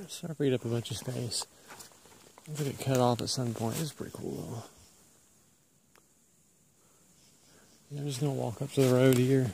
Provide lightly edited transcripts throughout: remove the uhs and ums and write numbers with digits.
So I freed up a bunch of space. I'm gonna get cut off at some point. This is pretty cool though. Yeah, I'm just gonna walk up to the road here.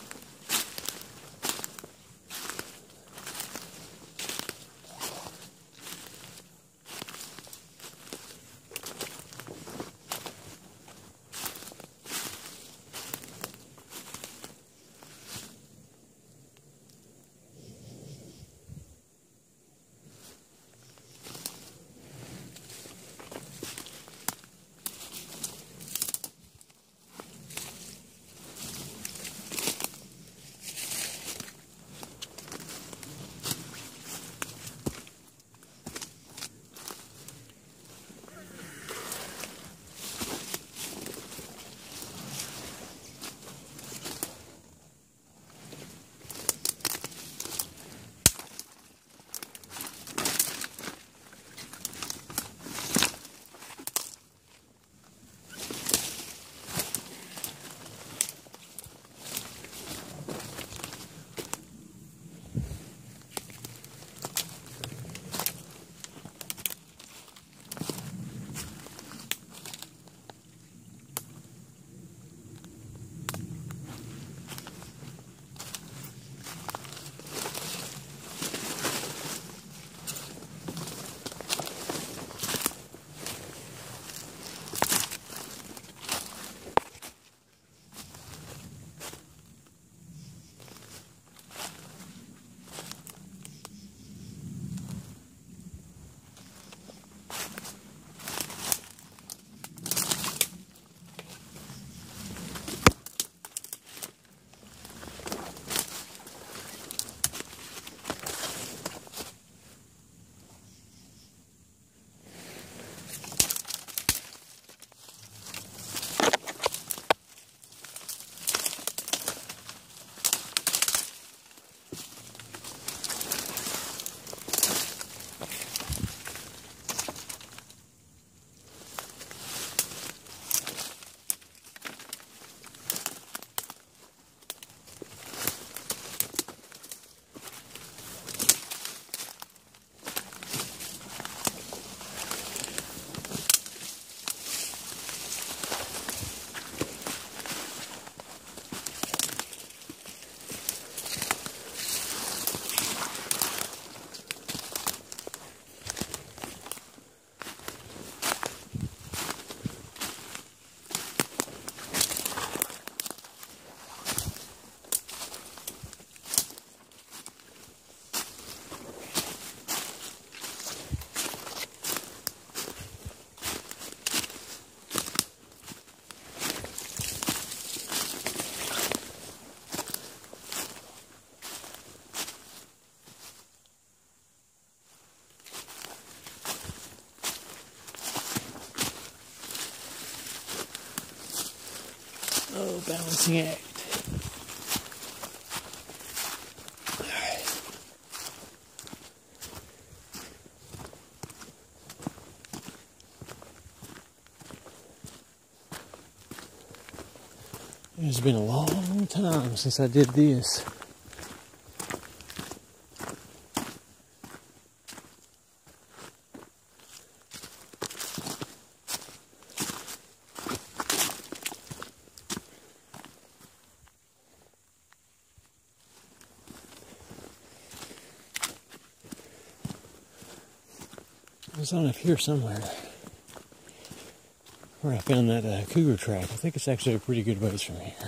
Oh, balancing act. It's been a long time since I did this. It was on up here somewhere where I found that cougar track. I think it's actually a pretty good ways from here.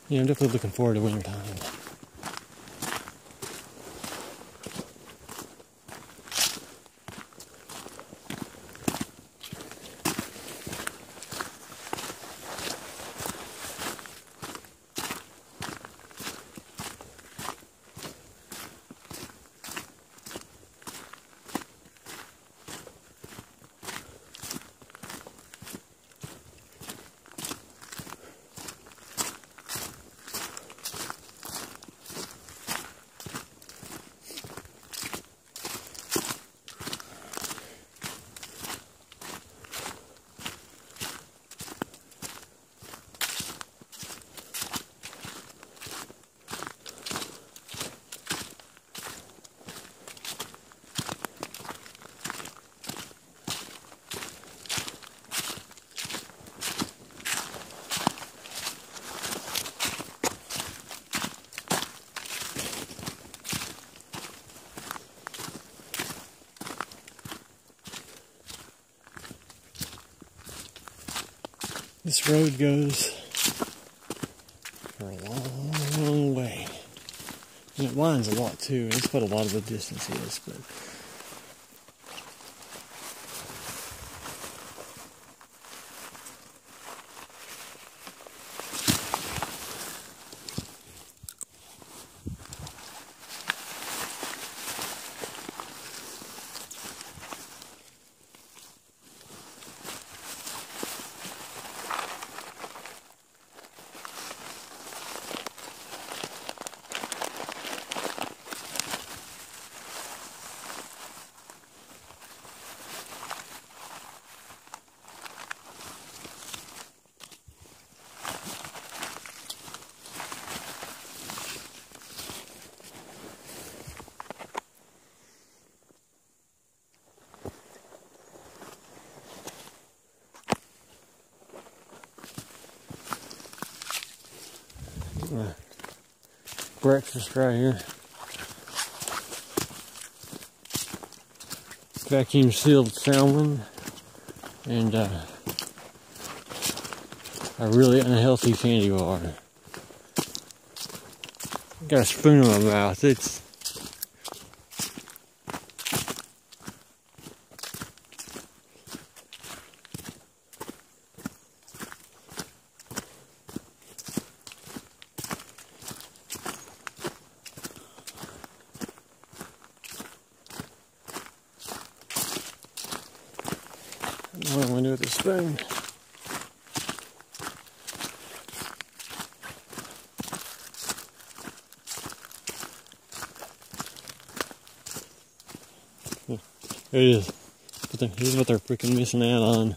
Yeah, I'm definitely looking forward to winter time. This road goes for a long way. And it winds a lot too. That's what a lot of the distance is, but breakfast right here. Vacuum sealed salmon and a really unhealthy candy bar. Got a spoon in my mouth. It's what I'm gonna do with the spoon. There it is. Here's what they're freaking missing out on.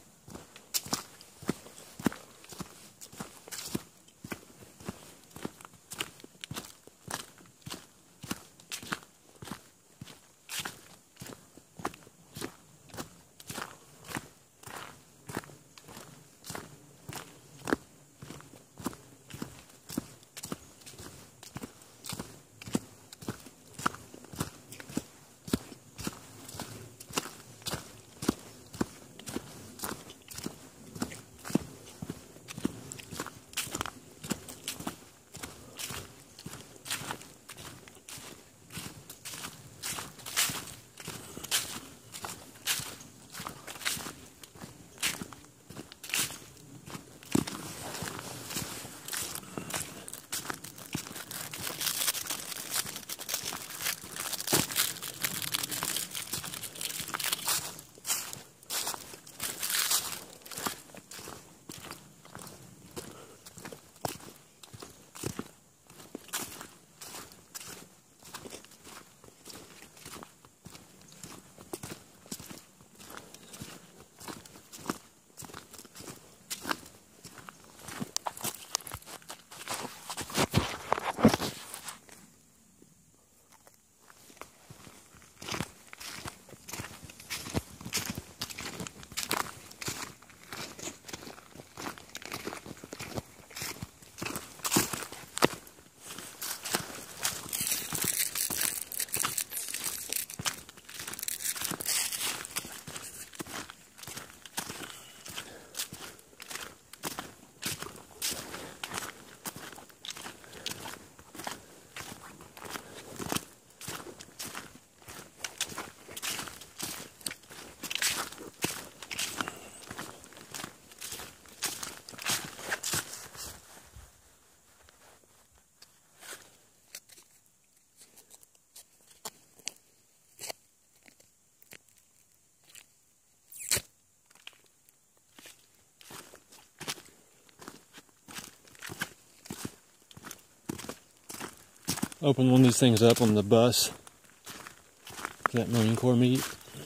opened one of these things up on the bus. That Marine Corps meat.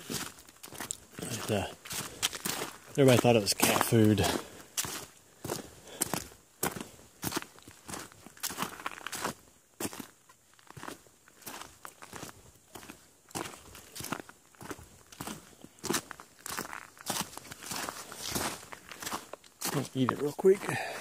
And, everybody thought it was cat food. I'll eat it real quick.